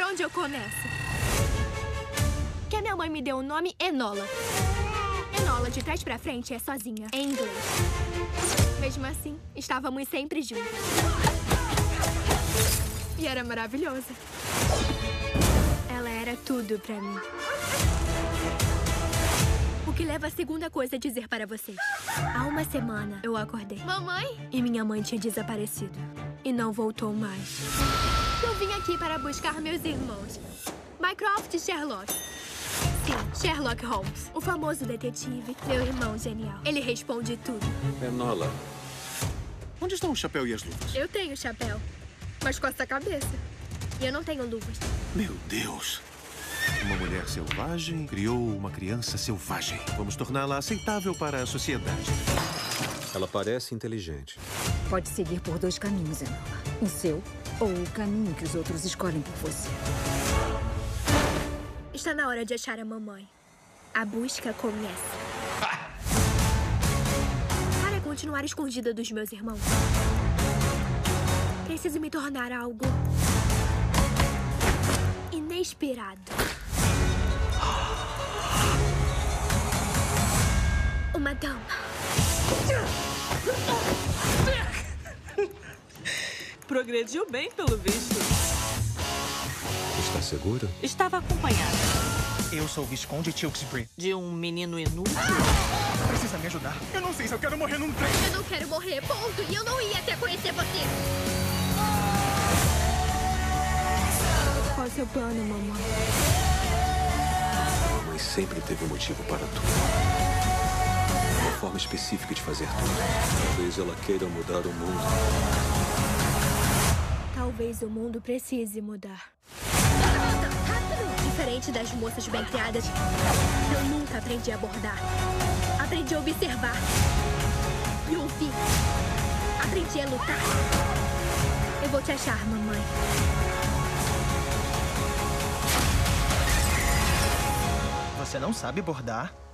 onde eu começo? Que a minha mãe me deu o nome Enola. Enola, de trás pra frente, é sozinha, em inglês. Mesmo assim, estávamos sempre juntas. E era maravilhosa. Ela era tudo pra mim. O que leva a segunda coisa a dizer para vocês. Há uma semana, eu acordei. Mamãe? E minha mãe tinha desaparecido. E não voltou mais. Eu vim aqui para buscar meus irmãos. Mycroft e Sherlock. Sim, Sherlock Holmes. O famoso detetive. Meu irmão genial. Ele responde tudo. Enola, onde estão o chapéu e as luvas? Eu tenho chapéu, mas com essa cabeça. E eu não tenho luvas. Meu Deus! Uma mulher selvagem criou uma criança selvagem. Vamos torná-la aceitável para a sociedade. Ela parece inteligente. Pode seguir por dois caminhos, Enola. O seu ou o caminho que os outros escolhem por você. Está na hora de achar a mamãe. A busca começa. Para continuar escondida dos meus irmãos, preciso me tornar algo inesperado. Uma dama. Progrediu bem, pelo visto. Está segura? Estava acompanhada Eu sou o Visconde Tewkesbury. de um menino inútil. Precisa me ajudar. Eu não sei se eu quero morrer num trem. Eu não quero morrer, ponto. E eu não ia até conhecer você. Qual é o seu plano, mamãe? Mamãe sempre teve um motivo para tudo. Uma forma específica de fazer tudo. Talvez ela queira mudar o mundo. Talvez o mundo precise mudar. Rápido! Diferente das moças bem criadas, eu nunca aprendi a abordar. Aprendi a observar e ouvir. Aprendi a lutar. Eu vou te achar, mamãe. Você não sabe bordar?